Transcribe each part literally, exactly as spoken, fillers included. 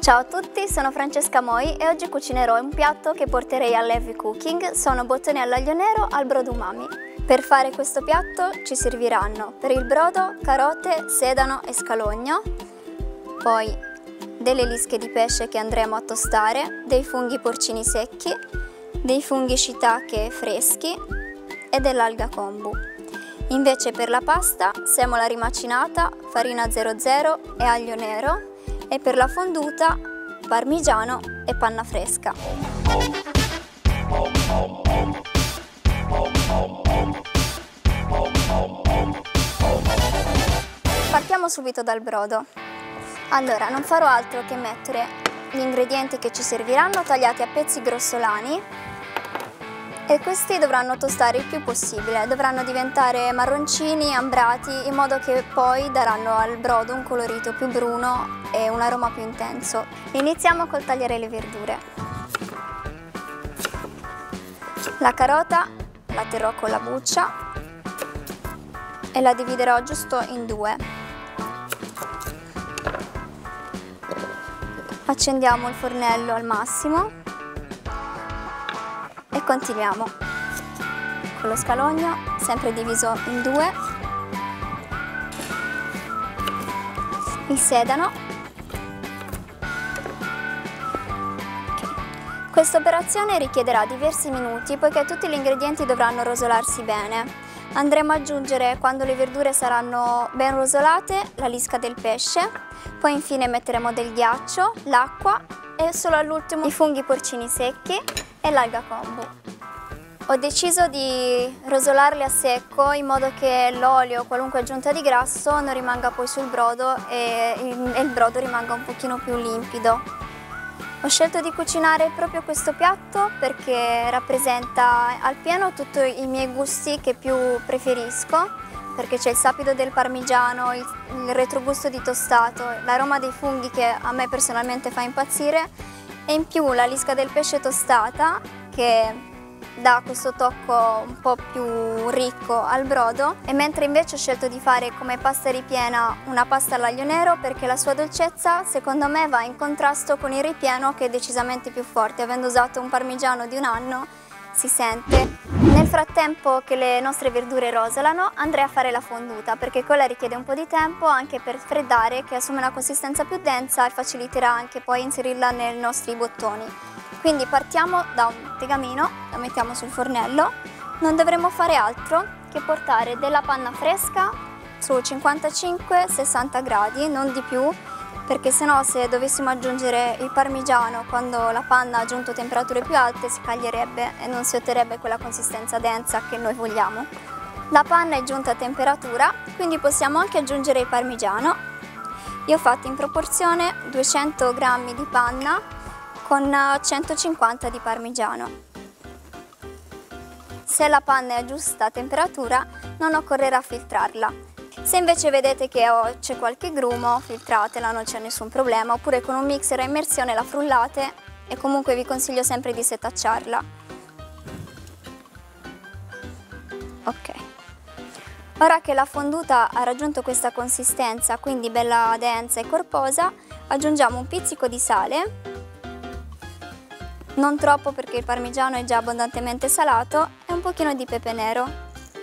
Ciao a tutti, sono Francesca Moi e oggi cucinerò un piatto che porterei all'Heavy Cooking. Sono bottoni all'aglio nero al brodo umami. Per fare questo piatto ci serviranno per il brodo carote, sedano e scalogno, poi delle lische di pesce che andremo a tostare, dei funghi porcini secchi, dei funghi shiitake freschi e dell'alga kombu. Invece per la pasta, semola rimacinata, farina zero zero e aglio nero, e per la fonduta, parmigiano e panna fresca. Partiamo subito dal brodo. Allora, non farò altro che mettere gli ingredienti che ci serviranno tagliati a pezzi grossolani, e questi dovranno tostare il più possibile, dovranno diventare marroncini, ambrati, in modo che poi daranno al brodo un colorito più bruno e un aroma più intenso. Iniziamo col tagliare le verdure. La carota la terrò con la buccia e la dividerò giusto in due. Accendiamo il fornello al massimo e continuiamo con lo scalogno, sempre diviso in due, il sedano. Okay. Questa operazione richiederà diversi minuti poiché tutti gli ingredienti dovranno rosolarsi bene. Andremo ad aggiungere, quando le verdure saranno ben rosolate, la lisca del pesce, poi infine metteremo del ghiaccio, l'acqua e solo all'ultimo i funghi porcini secchi e l'alga kombu. Ho deciso di rosolarli a secco in modo che l'olio o qualunque aggiunta di grasso non rimanga poi sul brodo e il brodo rimanga un pochino più limpido. Ho scelto di cucinare proprio questo piatto perché rappresenta al pieno tutti i miei gusti che più preferisco, perché c'è il sapido del parmigiano, il, il retrogusto di tostato, l'aroma dei funghi che a me personalmente fa impazzire, e in più la lisca del pesce tostata che dà questo tocco un po' più ricco al brodo. E mentre invece ho scelto di fare come pasta ripiena una pasta all'aglio nero perché la sua dolcezza secondo me va in contrasto con il ripieno, che è decisamente più forte. Avendo usato un parmigiano di un anno si sente. Nel frattempo che le nostre verdure rosolano andrei a fare la fonduta, perché quella richiede un po' di tempo anche per freddare, che assume una consistenza più densa e faciliterà anche poi inserirla nei nostri bottoni. Quindi partiamo da un tegamino, lo mettiamo sul fornello. Non dovremo fare altro che portare della panna fresca su cinquantacinque sessanta gradi, non di più, perché sennò se dovessimo aggiungere il parmigiano quando la panna ha aggiunto temperature più alte si caglierebbe e non si otterrebbe quella consistenza densa che noi vogliamo. La panna è giunta a temperatura, quindi possiamo anche aggiungere il parmigiano. Io ho fatto in proporzione duecento grammi di panna con centocinquanta di parmigiano. Se la panna è a giusta temperatura non occorrerà filtrarla. Se invece vedete che c'è qualche grumo, filtratela, non c'è nessun problema, oppure con un mixer a immersione la frullate, e comunque vi consiglio sempre di setacciarla. Ok. Ora che la fonduta ha raggiunto questa consistenza, quindi bella densa e corposa, aggiungiamo un pizzico di sale, non troppo perché il parmigiano è già abbondantemente salato, e un pochino di pepe nero.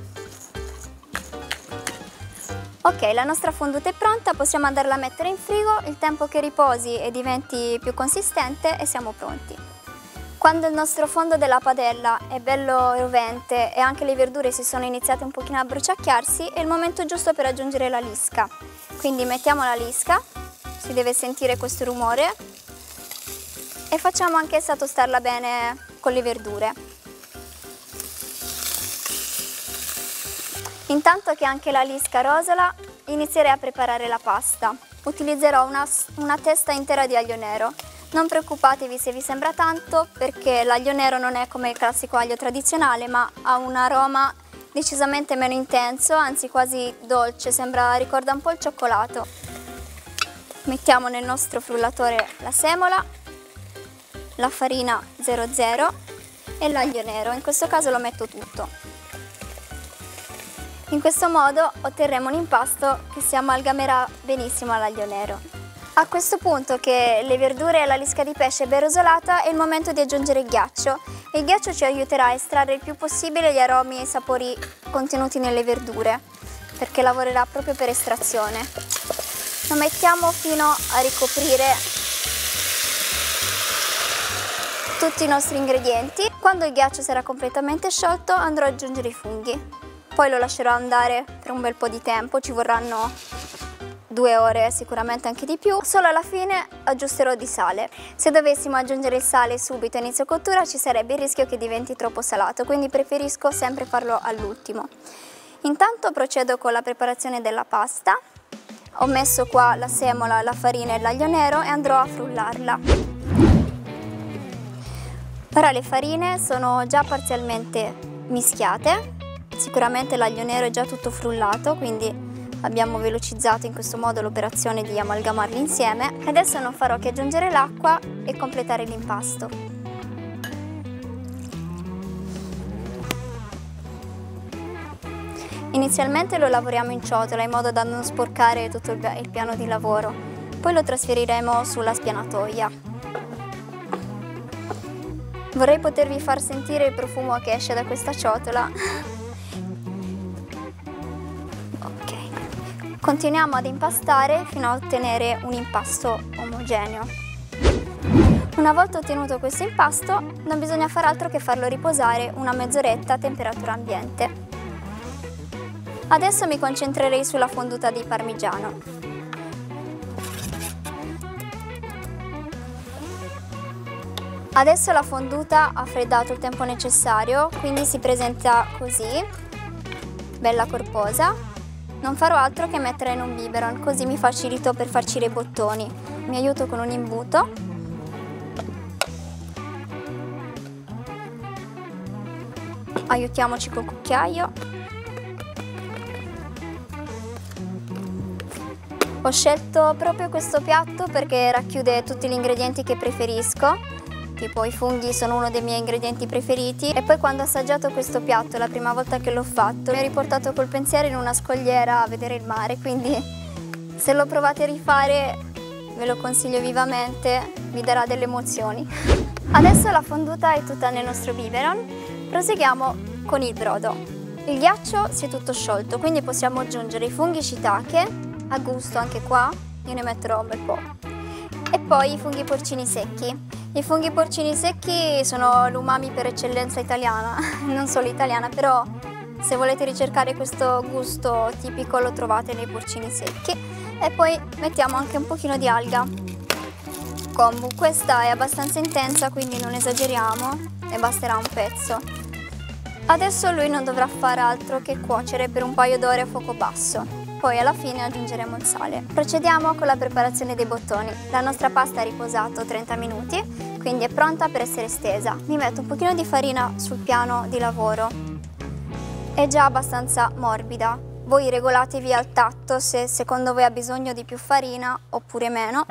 Ok, la nostra fonduta è pronta, possiamo andarla a mettere in frigo il tempo che riposi e diventi più consistente, e siamo pronti. Quando il nostro fondo della padella è bello rovente e anche le verdure si sono iniziate un pochino a bruciacchiarsi, è il momento giusto per aggiungere la lisca. Quindi mettiamo la lisca, si deve sentire questo rumore, e facciamo anch'essa tostarla bene con le verdure. Intanto che anche la lisca rosola, inizierei a preparare la pasta. Utilizzerò una, una testa intera di aglio nero. Non preoccupatevi se vi sembra tanto, perché l'aglio nero non è come il classico aglio tradizionale, ma ha un aroma decisamente meno intenso, anzi quasi dolce, sembra, ricorda un po' il cioccolato. Mettiamo nel nostro frullatore la semola, la farina zero zero e l'aglio nero, in questo caso lo metto tutto. In questo modo otterremo un impasto che si amalgamerà benissimo all'aglio nero. A questo punto che le verdure e la lisca di pesce è ben rosolata è il momento di aggiungere il ghiaccio. Il ghiaccio ci aiuterà a estrarre il più possibile gli aromi e i sapori contenuti nelle verdure, perché lavorerà proprio per estrazione. Lo mettiamo fino a ricoprire tutti i nostri ingredienti. Quando il ghiaccio sarà completamente sciolto andrò ad aggiungere i funghi. Poi lo lascerò andare per un bel po' di tempo, ci vorranno due ore, sicuramente anche di più. Solo alla fine aggiusterò di sale. Se dovessimo aggiungere il sale subito a inizio cottura ci sarebbe il rischio che diventi troppo salato, quindi preferisco sempre farlo all'ultimo. Intanto procedo con la preparazione della pasta. Ho messo qua la semola, la farina e l'aglio nero e andrò a frullarla. Ora le farine sono già parzialmente mischiate, sicuramente l'aglio nero è già tutto frullato, quindi abbiamo velocizzato in questo modo l'operazione di amalgamarli insieme. Adesso non farò che aggiungere l'acqua e completare l'impasto. Inizialmente lo lavoriamo in ciotola in modo da non sporcare tutto il piano di lavoro, poi lo trasferiremo sulla spianatoia. Vorrei potervi far sentire il profumo che esce da questa ciotola. Continuiamo ad impastare fino a ottenere un impasto omogeneo. Una volta ottenuto questo impasto non bisogna fare altro che farlo riposare una mezz'oretta a temperatura ambiente. Adesso mi concentrerei sulla fonduta di parmigiano. Adesso la fonduta ha freddato il tempo necessario, quindi si presenta così, bella corposa. Non farò altro che metterla in un biberon, così mi facilito per farcire i bottoni. Mi aiuto con un imbuto. Aiutiamoci col cucchiaio. Ho scelto proprio questo piatto perché racchiude tutti gli ingredienti che preferisco. Tipo i funghi sono uno dei miei ingredienti preferiti e poi quando ho assaggiato questo piatto la prima volta che l'ho fatto mi ha riportato col pensiero in una scogliera a vedere il mare, quindi se lo provate a rifare ve lo consiglio vivamente, vi darà delle emozioni. Adesso la fonduta è tutta nel nostro biberon, proseguiamo con il brodo. Il ghiaccio si è tutto sciolto, quindi possiamo aggiungere i funghi shiitake, a gusto anche qua, io ne metterò un bel po', e poi i funghi porcini secchi. I funghi porcini secchi sono l'umami per eccellenza italiana, non solo italiana, però se volete ricercare questo gusto tipico lo trovate nei porcini secchi. E poi mettiamo anche un pochino di alga kombu, questa è abbastanza intensa quindi non esageriamo e basterà un pezzo. Adesso lui non dovrà fare altro che cuocere per un paio d'ore a fuoco basso. Poi alla fine aggiungeremo il sale. Procediamo con la preparazione dei bottoni. La nostra pasta ha riposato trenta minuti, quindi è pronta per essere stesa. Mi metto un pochino di farina sul piano di lavoro. È già abbastanza morbida. Voi regolatevi al tatto se secondo voi ha bisogno di più farina oppure meno.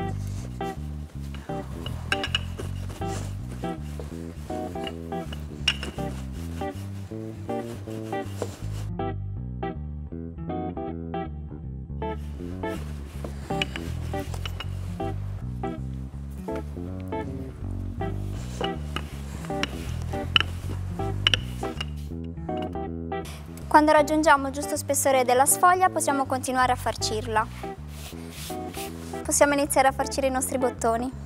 Quando raggiungiamo il giusto spessore della sfoglia possiamo continuare a farcirla. Possiamo iniziare a farcire i nostri bottoni.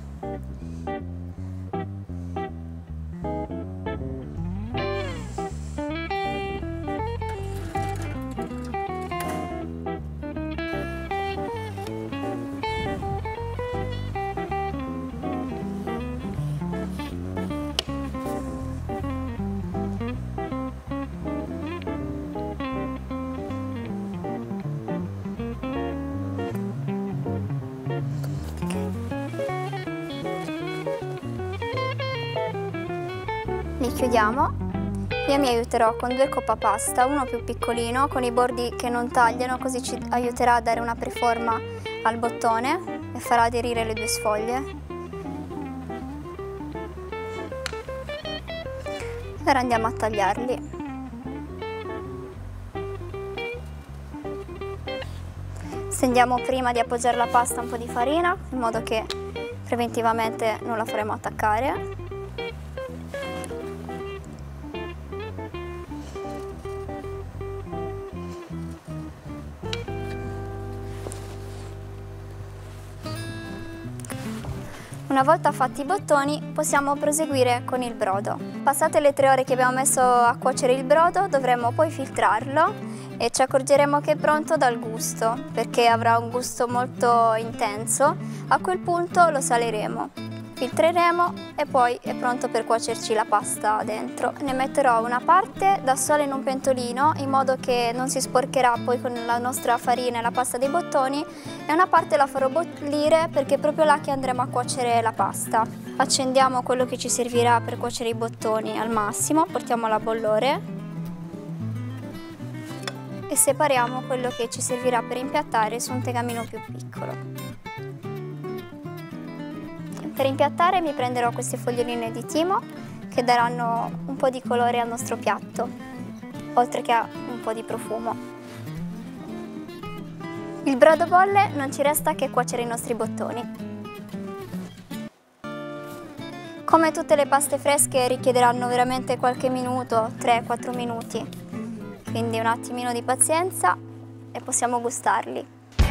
Li chiudiamo. Io mi aiuterò con due coppa pasta, uno più piccolino con i bordi che non tagliano, così ci aiuterà a dare una preforma al bottone e farà aderire le due sfoglie. Ora andiamo a tagliarli. Stendiamo prima di appoggiare la pasta un po' di farina, in modo che preventivamente non la faremo attaccare. Una volta fatti i bottoni possiamo proseguire con il brodo. Passate le tre ore che abbiamo messo a cuocere il brodo dovremo poi filtrarlo e ci accorgeremo che è pronto dal gusto, perché avrà un gusto molto intenso. A quel punto lo saleremo, filtreremo e poi è pronto per cuocerci la pasta dentro. Ne metterò una parte da solo in un pentolino in modo che non si sporcherà poi con la nostra farina e la pasta dei bottoni, e una parte la farò bollire perché è proprio là che andremo a cuocere la pasta. Accendiamo quello che ci servirà per cuocere i bottoni al massimo, portiamolo a bollore e separiamo quello che ci servirà per impiattare su un tegamino più piccolo. Per impiattare mi prenderò queste foglioline di timo che daranno un po' di colore al nostro piatto, oltre che a un po' di profumo. Il brodo bolle, non ci resta che cuocere i nostri bottoni. Come tutte le paste fresche richiederanno veramente qualche minuto, tre quattro minuti, quindi un attimino di pazienza e possiamo gustarli.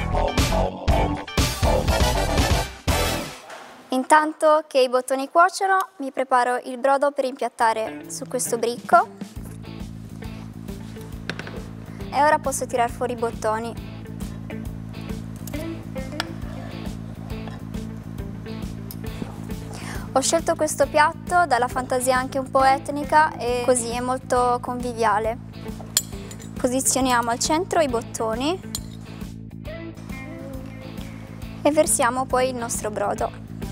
Intanto che i bottoni cuociono, mi preparo il brodo per impiattare su questo bricco e ora posso tirar fuori i bottoni. Ho scelto questo piatto dalla fantasia anche un po' etnica e così è molto conviviale. Posizioniamo al centro i bottoni e versiamo poi il nostro brodo.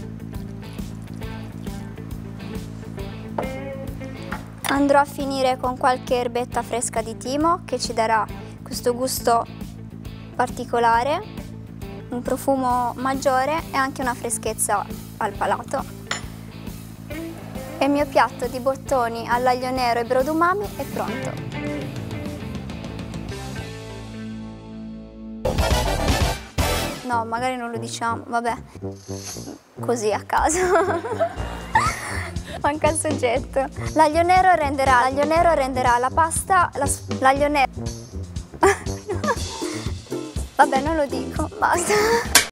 Andrò a finire con qualche erbetta fresca di timo che ci darà questo gusto particolare, un profumo maggiore e anche una freschezza al palato. E il mio piatto di bottoni all'aglio nero e brodo umami è pronto. No, magari non lo diciamo, vabbè, così a caso. Manca il soggetto. L'aglio nero renderà, l'aglio nero renderà la pasta, l'aglio nero... Vabbè, non lo dico, basta.